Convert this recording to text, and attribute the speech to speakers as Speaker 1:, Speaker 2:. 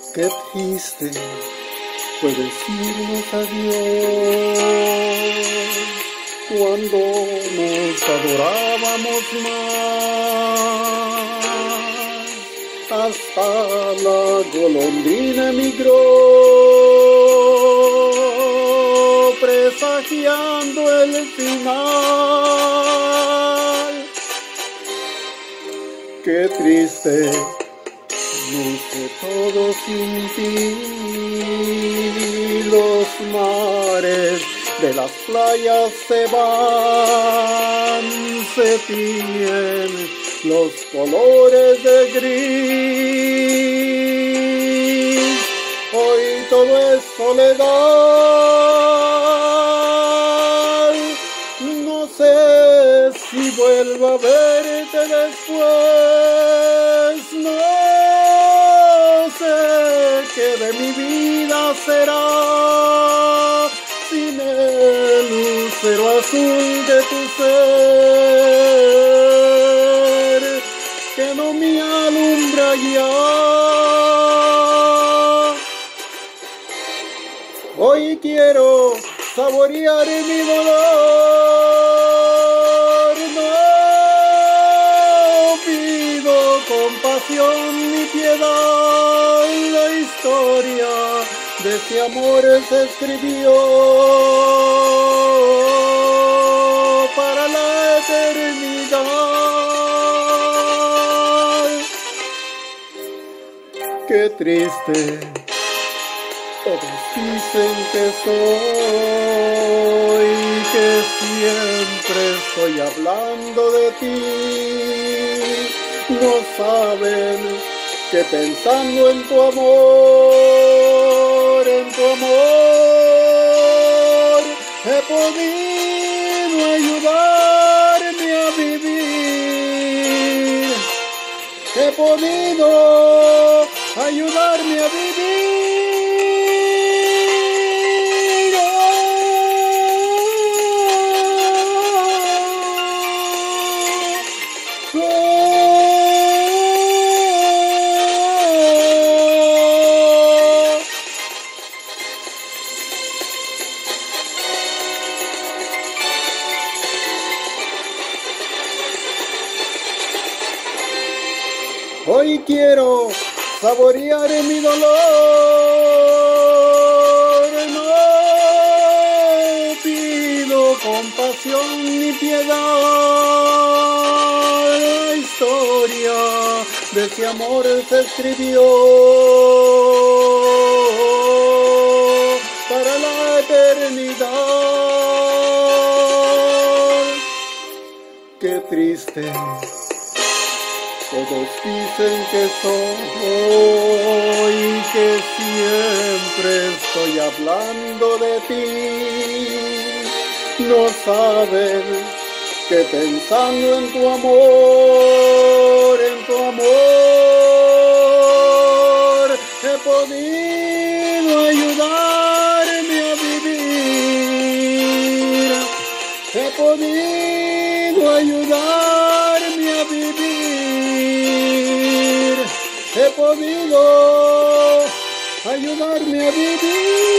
Speaker 1: Qué triste fue decirnos adiós cuando nos adorábamos más. Hasta la golondrina emigró, presagiando el final. Qué triste luce todo sin ti, los mares de las playas se van, se tiñen los colores de gris. Hoy todo es soledad, no sé si vuelvo a verte después, no sé qué de mi vida será sin el lucero azul de tu ser, que no me alumbra ya. Hoy quiero saborear mi dolor, no pido compasión ni piedad, la historia de ese amor se escribió para la eternidad. Qué triste, todos dicen que soy, que siempre estoy hablando de ti. No saben que pensando en tu amor, he podido ayudarme a vivir, he podido ayudarme a vivir. Hoy quiero saborear mi dolor, no pido compasión ni piedad, la historia de ese amor se escribió para la eternidad. Qué triste, todos dicen que soy, que siempre estoy hablando de ti. No saben que pensando en tu amor, he podido ayudarme a vivir, he podido ayudarme a vivir, he podido ayudarme a vivir.